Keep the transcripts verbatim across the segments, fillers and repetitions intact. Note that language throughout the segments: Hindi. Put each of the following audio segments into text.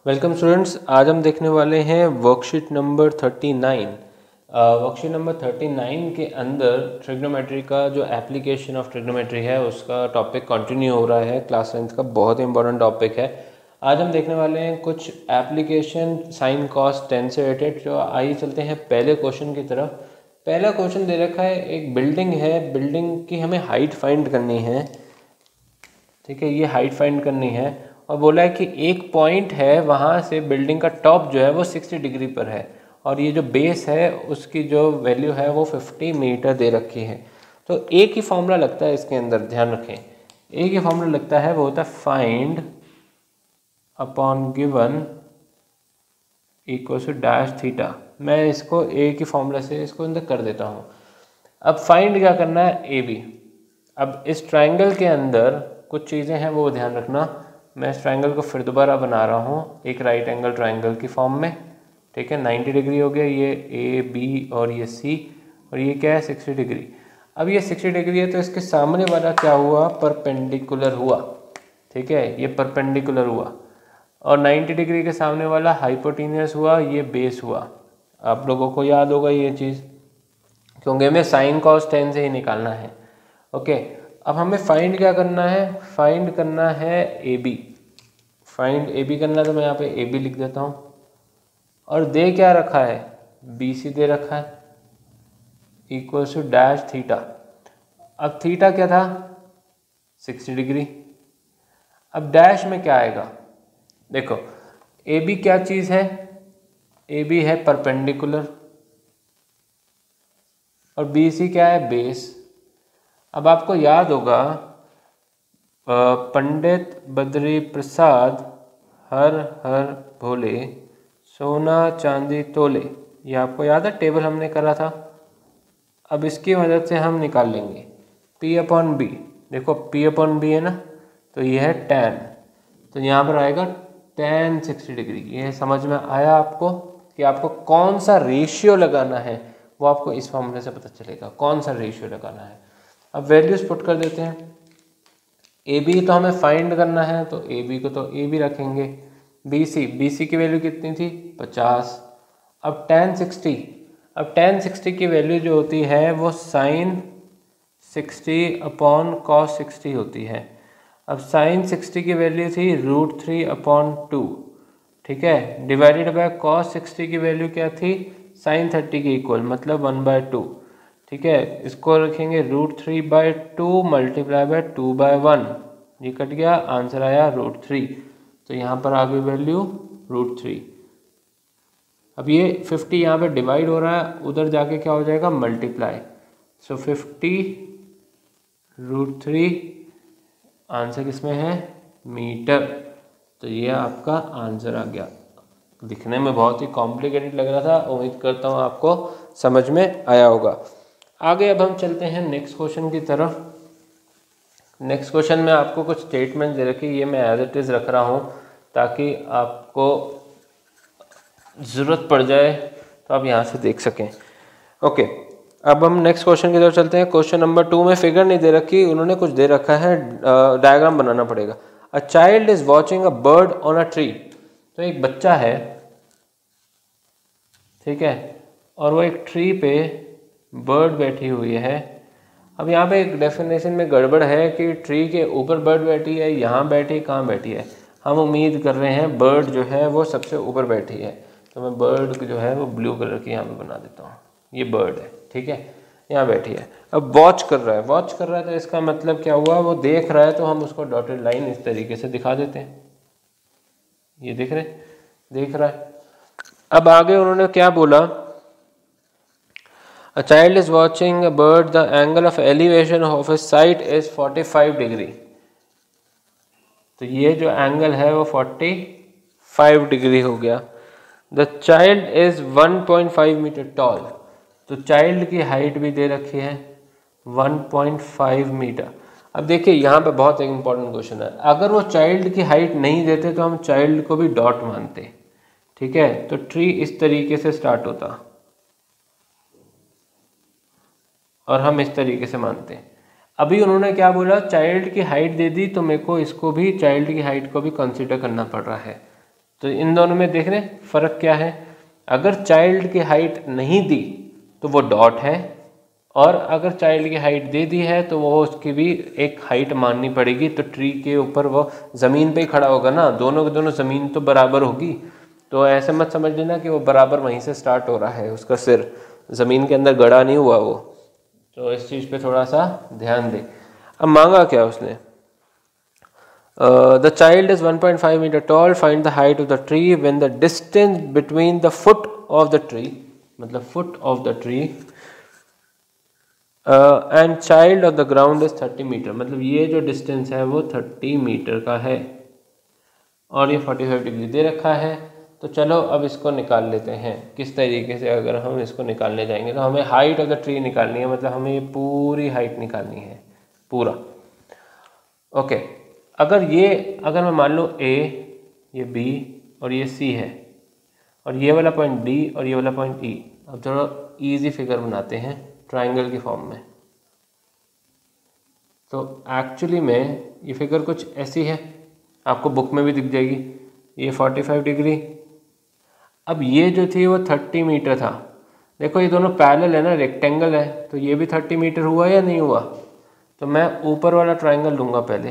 वेलकम स्टूडेंट्स, आज हम देखने वाले हैं worksheet number thirty nine. Worksheet number thirty nine के अंदर ट्रिग्नोमेट्री का जो एप्लीकेशन ऑफ ट्रिग्नोमेट्री है उसका टॉपिक कंटिन्यू हो रहा है। क्लास टेंथ का बहुत ही इंपॉर्टेंट टॉपिक है। आज हम देखने वाले हैं कुछ एप्लीकेशन साइन कॉस टेन से रिलेटेड। जो आइए चलते हैं पहले क्वेश्चन की तरफ। पहला क्वेश्चन दे रखा है, एक बिल्डिंग है, बिल्डिंग की हमें हाइट फाइंड करनी है। ठीक है, ये हाइट फाइंड करनी है और बोला है कि एक पॉइंट है, वहाँ से बिल्डिंग का टॉप जो है वो सिक्सटी डिग्री पर है और ये जो बेस है उसकी जो वैल्यू है वो फिफ्टी मीटर दे रखी है। तो एक ही फॉर्मूला लगता है इसके अंदर, ध्यान रखें, एक ही फॉर्मूला लगता है, वो होता है find upon given equal to dash theta. मैं इसको एक ही फॉर्मूला से इसको अंदर कर देता हूँ। अब फाइंड क्या करना है, ए बी। अब इस ट्राइंगल के अंदर कुछ चीज़ें हैं वो ध्यान रखना। मैं इस ट्राइंगल को फिर दोबारा बना रहा हूँ एक राइट एंगल ट्राइंगल की फॉर्म में। ठीक है, नाइन्टी डिग्री हो गया, ये ए बी और ये सी, और ये क्या है सिक्सटी डिग्री। अब ये सिक्सटी डिग्री है तो इसके सामने वाला क्या हुआ, परपेंडिकुलर हुआ। ठीक है, ये परपेंडिकुलर हुआ और नाइन्टी डिग्री के सामने वाला हाइपोटेन्यूस हुआ, ये बेस हुआ। आप लोगों को याद होगा ये चीज़, क्योंकि हमें साइन कॉस टेन से ही निकालना है। ओके, अब हमें फाइंड क्या करना है, फाइंड करना है A B. Find A B करना, तो मैं यहाँ पे ए बी लिख देता हूँ। और दे क्या रखा है, बी सी दे रखा है, इक्वल टू डैश थीटा। अब थीटा क्या था, सिक्सटी डिग्री। अब डैश में क्या आएगा, देखो ए बी क्या चीज़ है, ए बी है परपेंडिकुलर और बी सी क्या है, बेस। अब आपको याद होगा पंडित बद्री प्रसाद हर हर भोले सोना चांदी तोले, ये आपको याद है, टेबल हमने करा था। अब इसकी मदद से हम निकाल लेंगे P अपॉन बी। देखो P अपॉन बी है ना, तो ये है टेन, तो यहाँ पर आएगा टेन सिक्सटी डिग्री। ये समझ में आया आपको कि आपको कौन सा रेशियो लगाना है, वो आपको इस फॉर्मूले से पता चलेगा कौन सा रेशियो लगाना है। अब वैल्यूज पुट कर देते हैं। ए बी तो हमें फाइंड करना है, तो ए बी को तो ए बी रखेंगे। बी सी, बी सी की वैल्यू कितनी थी, पचास। अब टेन सिक्सटी, अब टेन सिक्सटी की वैल्यू जो होती है वो sine sixty upon cos sixty होती है। अब साइन सिक्सटी की वैल्यू थी रूट थ्री अपॉन टू। ठीक है, डिवाइडेड बाय कॉस सिक्सटी की वैल्यू क्या थी, साइन थर्टी के इक्वल, मतलब वन बाय टू। ठीक है, इसको रखेंगे root three by two multiply by two by one, ये कट गया, आंसर आया रूट थ्री। तो यहाँ पर आ गई वैल्यू रूट थ्री। अब ये फिफ्टी यहाँ पे डिवाइड हो रहा है, उधर जाके क्या हो जाएगा, multiply. So fifty root three, answer किसमें है, मीटर। तो ये आपका आंसर आ गया। दिखने में बहुत ही कॉम्प्लिकेटेड लग रहा था, उम्मीद करता हूँ आपको समझ में आया होगा। आगे अब हम चलते हैं नेक्स्ट क्वेश्चन की तरफ। नेक्स्ट क्वेश्चन में आपको कुछ स्टेटमेंट दे रखी, ये मैं एज इट इज़ रख रहा हूँ ताकि आपको ज़रूरत पड़ जाए तो आप यहाँ से देख सकें। ओके, अब हम नेक्स्ट क्वेश्चन की तरफ चलते हैं। क्वेश्चन नंबर टू में फिगर नहीं दे रखी, उन्होंने कुछ दे रखा है, डायग्राम बनाना पड़ेगा। A child is watching a bird on a tree. तो एक बच्चा है, ठीक है, और वो एक ट्री पे बर्ड बैठी हुई है। अब यहाँ पे एक डेफिनेशन में गड़बड़ है कि ट्री के ऊपर बर्ड बैठी है, यहाँ बैठी, कहाँ बैठी है। हम उम्मीद कर रहे हैं बर्ड जो है वो सबसे ऊपर बैठी है, तो मैं बर्ड जो है वो ब्लू कलर की यहाँ पे बना देता हूँ। ये बर्ड है, ठीक है, यहाँ बैठी है। अब वॉच कर रहा है, वॉच कर रहा है तो इसका मतलब क्या हुआ, वो देख रहा है, तो हम उसको डॉटेड लाइन इस तरीके से दिखा देते हैं। ये देख रहे, देख रहा है। अब आगे उन्होंने क्या बोला, A child is watching a bird. The angle of elevation of a site is forty-five degree. तो ये जो एंगल है वो forty-five डिग्री हो गया। The child is one point five metre tall. तो चाइल्ड की हाइट भी दे रखी है one point five मीटर। अब देखिए यहाँ पे बहुत एक इम्पॉर्टेंट क्वेश्चन है, अगर वो चाइल्ड की हाइट नहीं देते तो हम चाइल्ड को भी डॉट मानते। ठीक है, तो ट्री इस तरीके से स्टार्ट होता और हम इस तरीके से मानते हैं। अभी उन्होंने क्या बोला, चाइल्ड की हाइट दे दी, तो मेरे को इसको भी चाइल्ड की हाइट को भी कंसीडर करना पड़ रहा है। तो इन दोनों में देख रहे हैं फ़र्क क्या है। अगर चाइल्ड की हाइट नहीं दी तो वो डॉट है, और अगर चाइल्ड की हाइट दे दी है तो वो उसकी भी एक हाइट माननी पड़ेगी। तो ट्री के ऊपर वो ज़मीन पे ही खड़ा होगा ना, दोनों के दोनों ज़मीन तो बराबर होगी। तो ऐसे मत समझ लेना कि वो बराबर वहीं से स्टार्ट हो रहा है, उसका सिर ज़मीन के अंदर गड़ा नहीं हुआ वो। तो इस चीज़ पे थोड़ा सा ध्यान दे। अब मांगा क्या उसने, the child is one point five metre tall, find the height of the tree when the distance between the foot of the tree, मतलब foot of the tree and child of the ground is thirty metre, मतलब ये जो डिस्टेंस है वो थर्टी मीटर का है और ये फोर्टी फाइव डिग्री दे रखा है। तो चलो अब इसको निकाल लेते हैं किस तरीके से। अगर हम इसको निकालने जाएंगे तो हमें हाइट ऑफ द ट्री निकालनी है, मतलब हमें ये पूरी हाइट निकालनी है पूरा। ओके, अगर ये अगर मैं मान लूँ ए, ये बी और ये सी है, और ये वाला पॉइंट डी और ये वाला पॉइंट ई। अब थोड़ा इजी फिगर बनाते हैं ट्राइंगल की फॉर्म में। तो एक्चुअली में ये फिगर कुछ ऐसी है, आपको बुक में भी दिख जाएगी। ये फोर्टी फाइव डिग्री, अब ये जो थी वो थर्टी मीटर था। देखो ये दोनों पैरेलल है ना, रेक्टेंगल है, तो ये भी थर्टी मीटर हुआ या नहीं हुआ। तो मैं ऊपर वाला ट्राइंगल लूँगा पहले,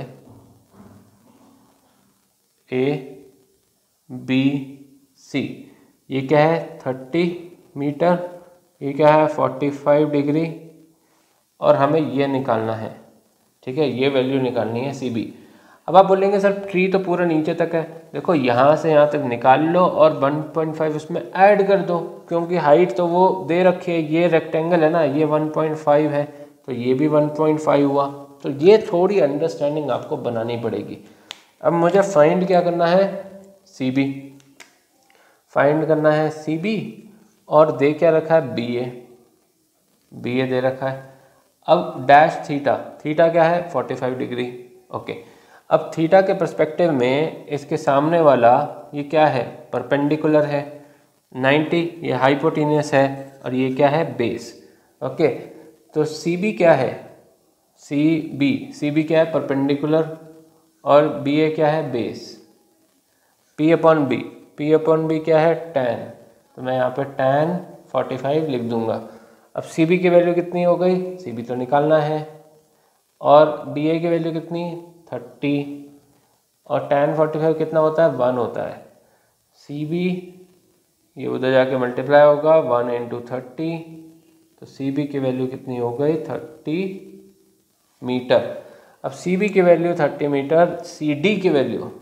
ए बी सी। ये क्या है थर्टी मीटर, ये क्या है फोर्टी फाइव डिग्री, और हमें ये निकालना है, ठीक है, ये वैल्यू निकालनी है सी बी। अब आप बोलेंगे सर ट्री तो पूरा नीचे तक है, देखो यहाँ से यहाँ तक निकाल लो और वन पॉइंट फाइव उसमें ऐड कर दो, क्योंकि हाइट तो वो दे रखी है, ये रेक्टेंगल है ना, ये वन पॉइंट फाइव है तो ये भी वन पॉइंट फाइव हुआ। तो ये थोड़ी अंडरस्टैंडिंग आपको बनानी पड़ेगी। अब मुझे फाइंड क्या करना है, सी बी फाइंड करना है सी बी, और दे क्या रखा है बी ए, बी ए दे रखा है। अब डैश थीटा, थीटा क्या है फोर्टी फाइव डिग्री। ओके, अब थीटा के पर्सपेक्टिव में इसके सामने वाला ये क्या है परपेंडिकुलर है नाइन्टी, ये हाइपोटेन्यूस है, और ये क्या है बेस। ओके, तो सी बी क्या है, सी बी सी बी क्या है परपेंडिकुलर, और बी ए क्या है base. P upon B, P upon B क्या है टेन, तो मैं यहाँ पे टेन फोर्टी फाइव लिख दूंगा। अब सी बी की वैल्यू कितनी हो गई, सी बी तो निकालना है, और बी ए की वैल्यू कितनी थर्टी, और टेन फोर्टी फाइव कितना होता है वन होता है। सी बी ये उधर जाके मल्टीप्लाई होगा वन इंटू थर्टी, तो सी बी की वैल्यू कितनी हो गई थर्टी मीटर। अब सी बी की value thirty metre, C D की value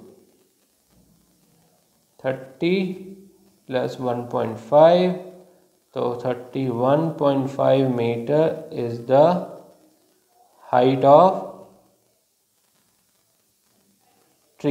thirty plus one point five, तो thirty one point five metre is the height of tree.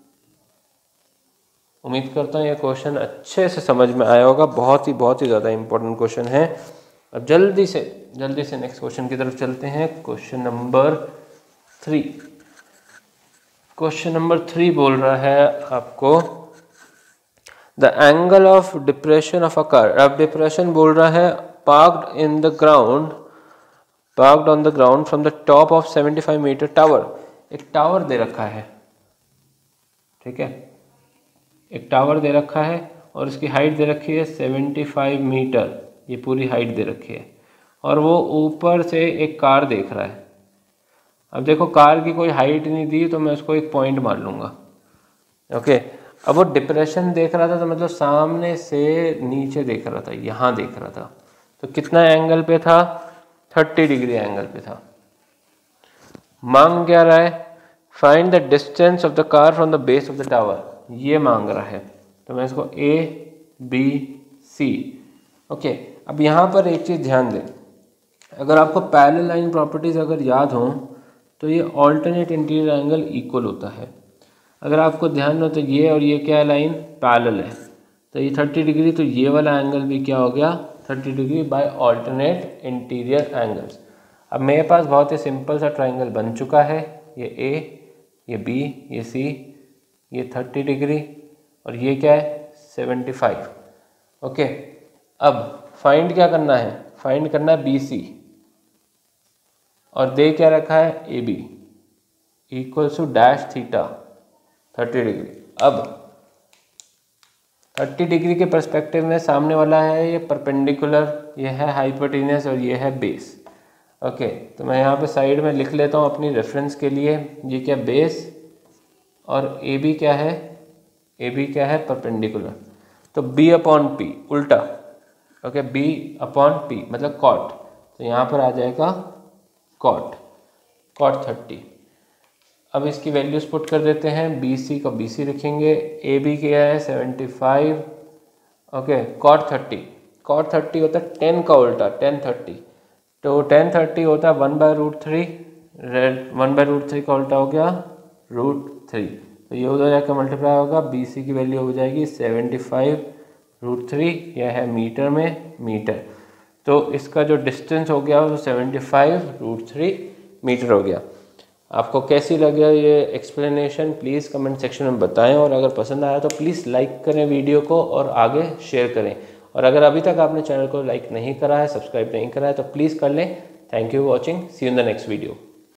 उम्मीद करता हूँ ये क्वेश्चन अच्छे से समझ में आया होगा, बहुत ही बहुत ही ज़्यादा इम्पोर्टेंट क्वेश्चन है। अब जल्दी से जल्दी से नेक्स्ट क्वेश्चन की तरफ चलते हैं। Question number three, question number three बोल रहा है आपको the angle of depression of a car. अब डिप्रेशन बोल रहा है parked in the ground, parked on the ground from the top of seventy five metre tower. एक टावर दे रखा है, ठीक है, एक टावर दे रखा है और इसकी हाइट दे रखी है सेवेंटी फाइव मीटर, ये पूरी हाइट दे रखी है, और वो ऊपर से एक कार देख रहा है। अब देखो कार की कोई हाइट नहीं दी तो मैं उसको एक पॉइंट मान लूँगा। ओके, अब वो डिप्रेशन देख रहा था तो मतलब सामने से नीचे देख रहा था, यहाँ देख रहा था, तो कितना एंगल पे था थर्टी डिग्री एंगल पे था। मांग क्या रहा है, find the distance of the car from the base of the tower, ये मांग रहा है। तो मैं इसको ए बी सी। ओके, अब यहाँ पर एक चीज़ ध्यान दें, अगर आपको पैरेलल लाइन प्रॉपर्टीज़ अगर याद हो तो ये ऑल्टरनेट इंटीरियर एंगल इक्वल होता है। अगर आपको ध्यान हो तो ये और ये क्या लाइन पैरेलल है, तो ये थर्टी डिग्री, तो ये वाला एंगल भी क्या हो गया thirty degree by alternate interior angles. अब मेरे पास बहुत ही सिंपल सा ट्राइंगल बन चुका है, ये ए, ये बी, ये सी, ये थर्टी डिग्री और ये क्या है सेवेंटी फाइव। ओके, अब फाइंड क्या करना है, फाइंड करना है बी सी, और दे क्या रखा है A B equals to dash theta thirty degree. अब थर्टी डिग्री के पर्सपेक्टिव में सामने वाला है ये परपेंडिकुलर, ये है हाइपोटेन्यूस और ये है बेस। ओके, तो मैं यहाँ पे साइड में लिख लेता हूँ अपनी रेफरेंस के लिए, ये क्या बेस और ए बी क्या है, ए बी क्या है परपेंडिकुलर। तो बी अपॉन पी उल्टा, ओके बी अपॉन पी मतलब कॉट, तो यहाँ पर आ जाएगा कॉट, कॉट थर्टी। अब इसकी वैल्यूज पुट कर देते हैं, बी सी का बी सी रखेंगे, ए बी क्या है seventy five, okay cot thirty, cot thirty होता है टेन का उल्टा टेन थर्टी, तो टेन थर्टी होता है one by root three, one by root three का उल्टा हो गया रूट थ्री, तो ये उधर जाकर मल्टीप्लाई होगा, बी सी की वैल्यू हो जाएगी सेवेंटी फाइव रूट थ्री, यह है मीटर में मीटर, तो इसका जो डिस्टेंस हो गया वो seventy five root three metre हो गया। आपको कैसी लगे ये एक्सप्लेनेशन प्लीज़ कमेंट सेक्शन में बताएं, और अगर पसंद आया तो प्लीज़ लाइक करें वीडियो को और आगे शेयर करें, और अगर अभी तक आपने चैनल को लाइक नहीं करा है, सब्सक्राइब नहीं करा है तो प्लीज़ कर लें। Thank you watching, see you in the next video.